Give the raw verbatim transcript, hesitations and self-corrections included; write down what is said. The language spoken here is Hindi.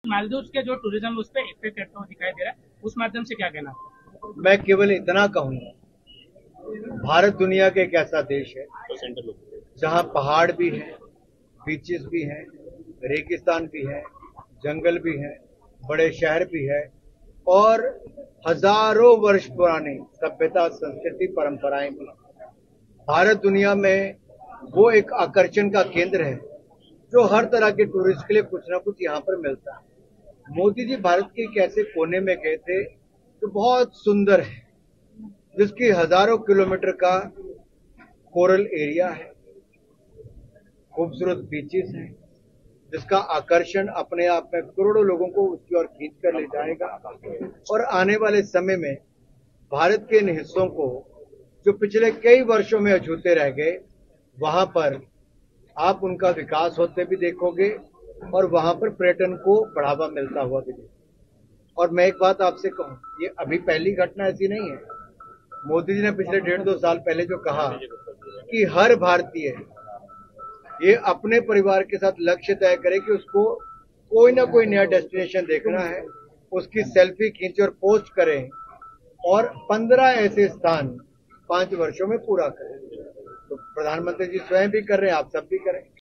मालदीव्स के जो टूरिज्म उस पर इफेक्ट करता हुआ दिखाई दे रहा है, उस माध्यम से क्या कहना? मैं केवल इतना कहूंगा, भारत दुनिया का एक ऐसा देश है जहां पहाड़ भी है, बीचेस भी हैं, रेगिस्तान भी है, जंगल भी है, बड़े शहर भी है और हजारों वर्ष पुरानी सभ्यता, संस्कृति, परंपराएं भी। भारत दुनिया में वो एक आकर्षण का केंद्र है जो हर तरह के टूरिस्ट के लिए कुछ ना कुछ यहाँ पर मिलता है। मोदी जी भारत के एक ऐसे कोने में गए थे जो बहुत सुंदर है, जिसकी हजारों किलोमीटर का कोरल एरिया है, खूबसूरत बीचेस हैं, जिसका आकर्षण अपने आप में करोड़ों लोगों को उसकी ओर खींच कर ले जाएगा। और आने वाले समय में भारत के इन हिस्सों को जो पिछले कई वर्षों में अछूते रह गए, वहां पर आप उनका विकास होते भी देखोगे और वहां पर पर्यटन को बढ़ावा मिलता हुआ भी देखोगे। और मैं एक बात आपसे कहूं, ये अभी पहली घटना ऐसी नहीं है। मोदी जी ने पिछले डेढ़ दो साल पहले जो कहा कि हर भारतीय ये अपने परिवार के साथ लक्ष्य तय करे कि उसको कोई ना कोई नया डेस्टिनेशन देखना है, उसकी सेल्फी खींचे और पोस्ट करें और पंद्रह ऐसे स्थान पांच वर्षों में पूरा करें। तो प्रधानमंत्री जी स्वयं भी कर रहे हैं, आप सब भी करें।